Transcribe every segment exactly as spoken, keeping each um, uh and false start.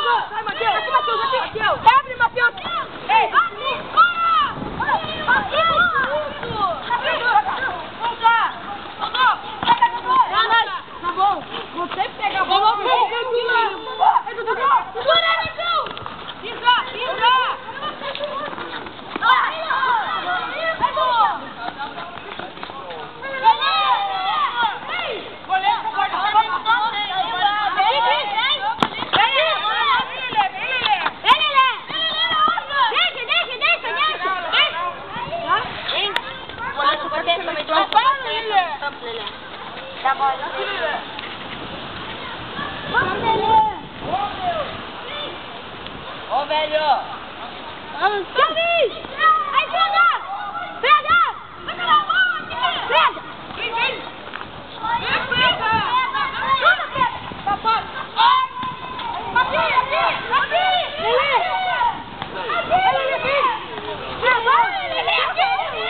Sai, Matheus! Aqui, Matheus! Aqui! Matheus! Abre, Matheus! Ei! Tá bom! Você pega a bola! Segura, Nicão! Pisa! Pisa! Tá bom, não tira. Vamos, Lelê. Ô, velho. Vamos, Davi. Aí, pega. Pega. Pega na mão aqui. Pega. Vem, vem. Vem, pega. Tudo, pega. Papai. Aqui, aqui. Aqui. Lelê. Aqui, Lelê. Vai, Lelê. Aqui.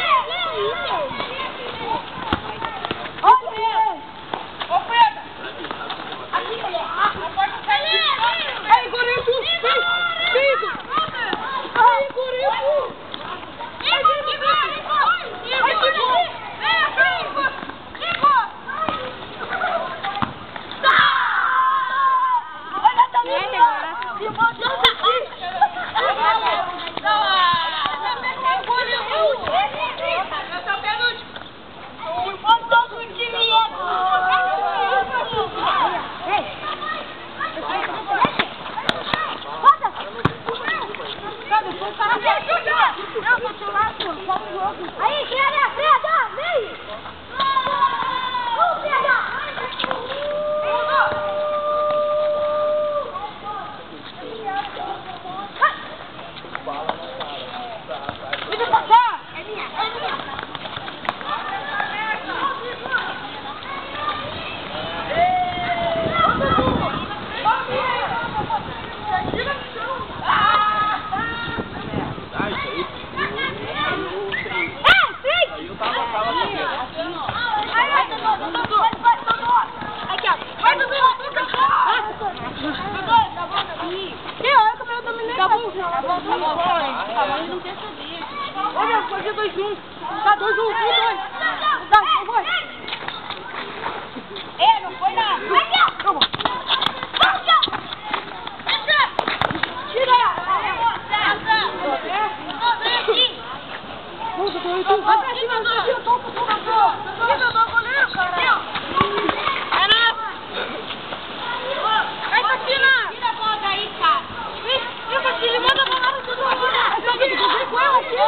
Aí, Goreto! Fica! Aí, Goreto! Aí, Goreto! Aí, olha também! Aí, Freda, Freda, vem! Vamos, Freda! Vem pra cá! É minha, é minha! Olha, fazer dois juntos. Tá, dois juntos, um, dois. Tá, não foi. É, não foi nada. Vai, Tchau. Vamos. Vamos, Tchau. Tira. Vem aqui. Vamos, Tchau. Vai pra cima, vai pra cima. Toca, toca, toca. Tira do goleiro, cara. Era. Vai, Tatiana. Tira a bola daí, cara. Vem, Tatiana, manda a bola no todo mundo. Vem com ela aqui.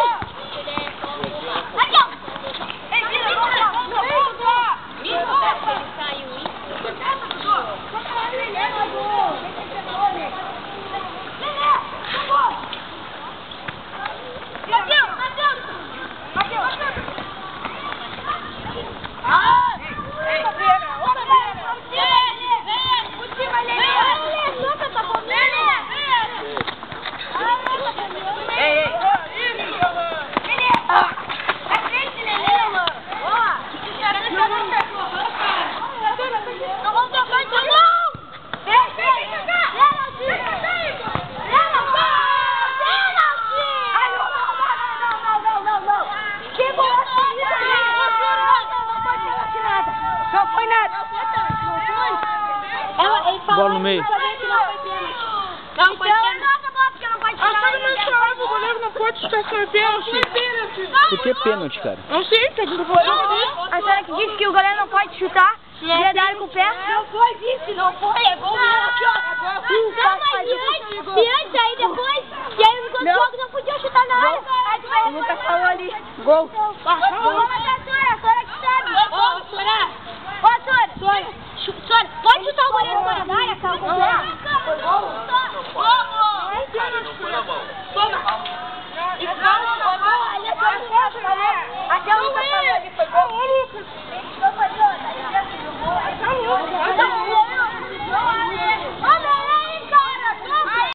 Bola no meio. Não, foi pênalti. O goleiro não pode chutar sem pênalti. Por que pênalti, cara? Não sei, tá tudo bom. A senhora que disse que o goleiro não pode chutar verdade com o pé? Não foi isso, não foi. É gol aqui, ó. Não, mas e antes, e antes aí depois, e aí enquanto o jogo não podia chutar na área. Aí tu vai... O Lucas falou ali. Gol. Gol.